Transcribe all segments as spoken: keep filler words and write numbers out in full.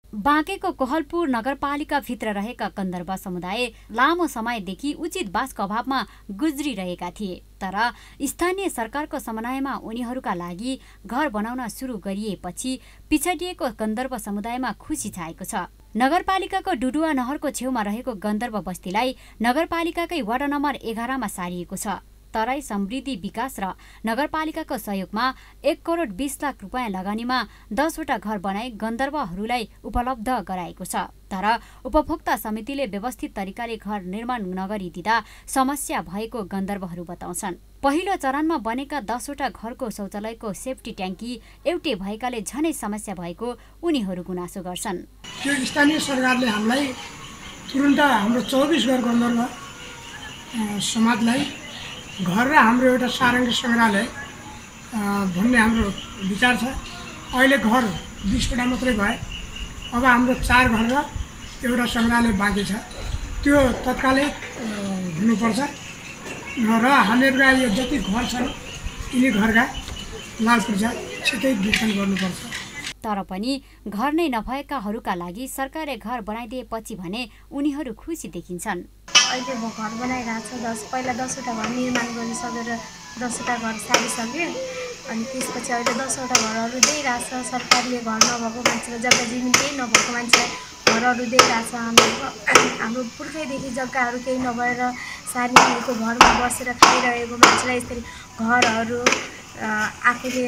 बाँकेको कोहलपुर नगरपालिका भित्र रहेका गन्धर्व समुदाय लामो समयदेखि उचित बासको अभावमा गुज्रिरहेका थिए। तर स्थानीय सरकारको समन्वयमा उनीहरूका लागि घर बनाउन सुरु गरिएपछि पिछडिएको गन्धर्व समुदायमा खुसी छाएको छ। नगरपालिकाको डुडुवा नहरको छेउमा रहेको गन्धर्व बस्तीलाई नगरपालिकाकै वडा नम्बर एघारमा सारिएको छ। तराई समृद्धि विकास र नगरपालिकाको सहयोगमा एक करोड बीस लाख रुपियाँ लगानीमा दसवटा घर बनाई गन्धर्वहरूलाई उपलब्ध गराएको छ। तर उपभोक्ता समितिले व्यवस्थित तरिकाले घर निर्माण नगरिदिँदा समस्या भएको गन्धर्वहरू बताउँछन्। पहिलो चरणमा बनेका दसवटा घरको शौचालयको सेफ्टी ट्याङ्की एउटै भएकाले झनै समस्या भएको उनीहरू गुनासो गर्छन्। यो स्थानीय सरकारले हामीलाई तुरुन्त हाम्रो चौबिस घर गन्धर्व समाजलाई घर र हाम्रो एउटा सारङ्गी सङ्ग्रहालय भन्ने हाम्रो विचार छ। अहिले घर बिसवटा मात्रै भए, अब हाम्रो चार घर र एउटा सङ्ग्रहालय बाँकी छ। त्यो तत्कालै हुनुपर्छ र हामीहरूका यो जति घर छन् यिनी घरका लाल पूर्जा छिटै वितरण गर्नुपर्छ। तर पनि घर नै नभएकाहरूका लागि सरकारले घर बनाइदिएपछि भने उनीहरू खुसी देखिन्छन्। अहिले म घर बनाइरहेको छु। दस पहिला दसवटा घर निर्माण गरिसकेर दसवटा घर सारिसक्यो। अनि त्यसपछि अहिले दसवटा घरहरू दिइरहेछ। सरकारले घर नभएको मान्छेलाई जग्गा जमिन केही नभएको मान्छेलाई घरहरू दिइरहेछ। हाम्रो हाम्रो पुर्खैदेखि जग्गाहरू केही नभएर सार्वजनिकको घरमा बसेर खाइरहेको मान्छेलाई यसरी घरहरू आफूले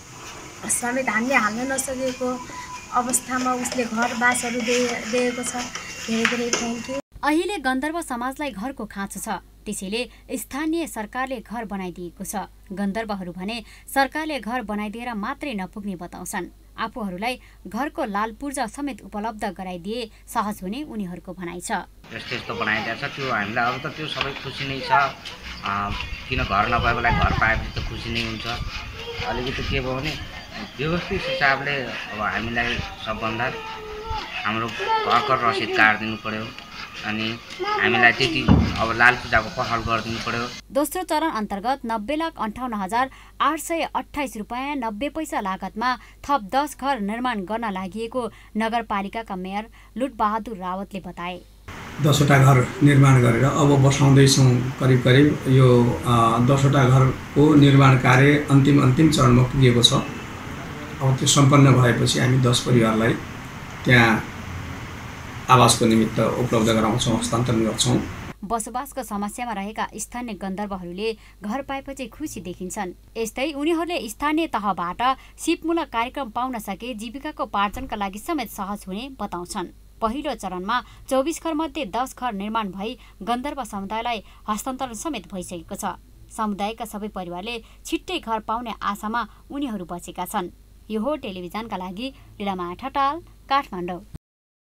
समेत हामीले हाल्न नसकेको अवस्थामा उसले घर बासहरू दिएको छ। धेरै धेरै थ्याङ्क यू। अहिले गन्धर्व समाजलाई घरको खाँचो छ, त्यसैले स्थानीय सरकारले घर बनाइदिएको छ। गन्धर्वहरू भने सरकारले घर बनाइदिएर मात्रै नपुग्ने बताउँछन्। आफूहरूलाई घरको लाल पूर्जा समेत उपलब्ध गराइदिए सहज हुने उनीहरूको भनाइ छ। यस्तो यस्तो बनाइदिएको छ, त्यो हामीलाई अब त त्यो सबै खुसी नै छ। किन घर नभएकोलाई घर पाएपछि त खुसी नै हुन्छ। अलिकति के भयो भने व्यवस्थित हिसाबले अब हामीलाई सबभन्दा हाम्रो घरको रसिद काटिदिनु पर्यो अनि हामीलाई त्यति अब लाल पूजाको पहल गरिदिनु पर्यो। दोस्रो चरण अन्तर्गत नब्बे लाख अन्ठाउन्न हजार आठ सय अठाइस रुपियाँ नब्बे पैसा लागतमा थप दस घर निर्माण गर्न लागि नगरपालिकाका मेयर लुटबहादुर रावतले बताए। दसवटा घर निर्माण गरेर अब बसाउँदैछौँ। करिब करिब यो दसवटा घरको निर्माण कार्य अन्तिम अन्तिम चरणमा पुगेको छ। अब त्यो सम्पन्न भएपछि हामी दस परिवारलाई त्यहाँ आवासको निमित्त उपलब्ध गराउँछौँ, हस्तान्तरण गर्छौँ। बसोबासको समस्यामा रहेका स्थानीय गन्धर्वहरूले घर पाएपछि खुसी देखिन्छन्। यस्तै उनीहरूले स्थानीय तहबाट सिपमूलक कार्यक्रम पाउन सके जीविकाको पार्जनका लागि समेत सहज हुने बताउँछन्। पहिलो चरणमा चौबिस घर मध्ये दस घर निर्माण भई गन्धर्व समुदायलाई हस्तान्तरण समेत भइसकेको छ। समुदायका सबै परिवारले छिट्टै घर पाउने आशामा उनीहरू बसेका छन्। यो हो टेलिभिजनका लागि लीलामाया ठटाल, काठमाडौँ।